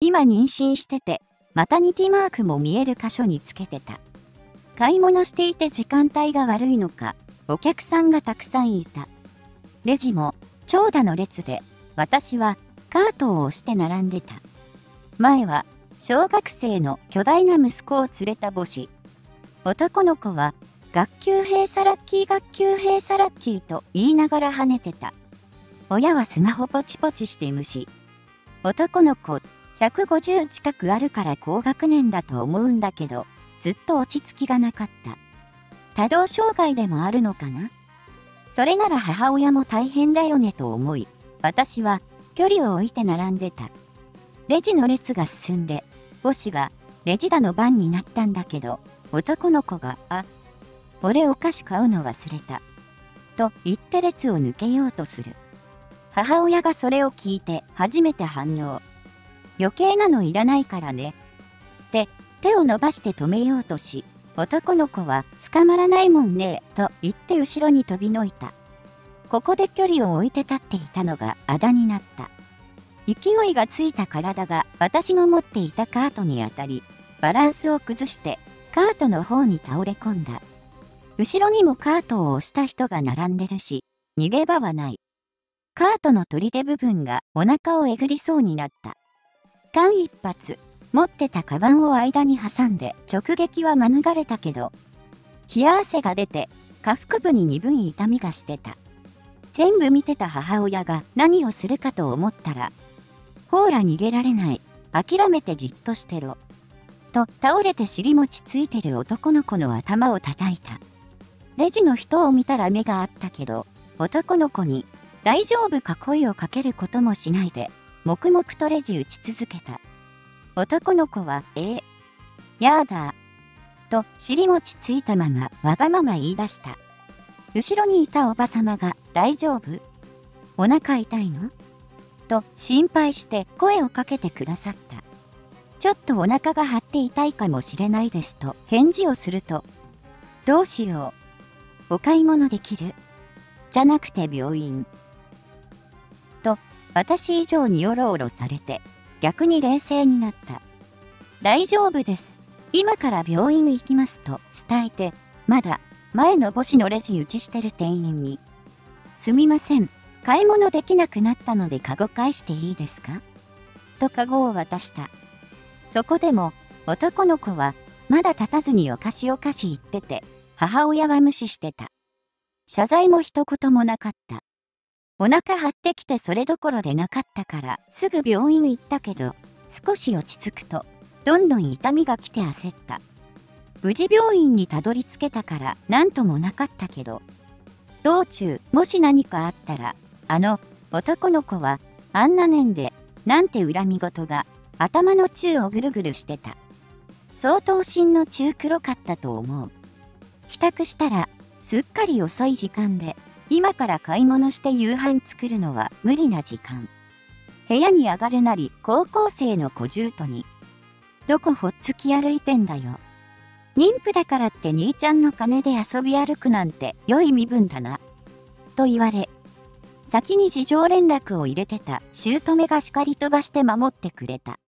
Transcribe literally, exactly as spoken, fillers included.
今妊娠してて、マタニティマークも見える箇所につけてた。買い物していて時間帯が悪いのか、お客さんがたくさんいた。レジも長蛇の列で、私はカートを押して並んでた。前は小学生の巨大な息子を連れた母子。男の子は学級閉鎖ラッキー学級閉鎖ラッキーと言いながら跳ねてた。親はスマホポチポチして無視。男の子ひゃくごじゅう近くあるから高学年だと思うんだけど、ずっと落ち着きがなかった。多動障害でもあるのかな？それなら母親も大変だよねと思い、私は距離を置いて並んでた。レジの列が進んで、母子がレジだの番になったんだけど、男の子が、あ、俺お菓子買うの忘れた。と言って列を抜けようとする。母親がそれを聞いて初めて反応。余計なのいらないからね。って手を伸ばして止めようとし、男の子は捕まらないもんねと言って後ろに飛びのいた。ここで距離を置いて立っていたのがあだになった。勢いがついた体が私の持っていたカートに当たり、バランスを崩してカートの方に倒れ込んだ。後ろにもカートを押した人が並んでるし、逃げ場はない。カートの取り手部分がお腹をえぐりそうになった。間一髪、持ってたカバンを間に挟んで直撃は免れたけど、冷や汗が出て下腹部に鈍い痛みがしてた。全部見てた母親が何をするかと思ったら、ほーら逃げられない。諦めてじっとしてろ。と倒れて尻餅ついてる男の子の頭を叩いた。レジの人を見たら目があったけど、男の子に大丈夫か声をかけることもしないで、黙々とレジ打ち続けた。男の子は、えー、やだ。と尻餅ついたままわがまま言い出した。後ろにいたおばさまが、大丈夫？お腹痛いの？と心配して声をかけてくださった。ちょっとお腹が張って痛いかもしれないですと返事をすると、どうしよう。お買い物できる？じゃなくて病院。と私以上におろおろされて逆に冷静になった。大丈夫です。今から病院行きますと伝えて、まだ前の母子のレジ打ちしてる店員に、すみません。買い物できなくなったのでカゴ返していいですか？とカゴを渡した。そこでも男の子はまだ立たずにお菓子お菓子言ってて、母親は無視してた。謝罪も一言もなかった。お腹張ってきてそれどころでなかったからすぐ病院行ったけど、少し落ち着くとどんどん痛みが来て焦った。無事病院にたどり着けたからなんともなかったけど、道中もし何かあったら、あの男の子はあんな年でなんて恨み事が頭の宙をぐるぐるしてた。相当心の中黒かったと思う。帰宅したらすっかり遅い時間で、今から買い物して夕飯作るのは無理な時間。部屋に上がるなり高校生の小獣に、どこほっつき歩いてんだよ。妊婦だからって兄ちゃんの金で遊び歩くなんて良い身分だな。と言われ、先に事情連絡を入れてた姑が叱り飛ばして守ってくれた。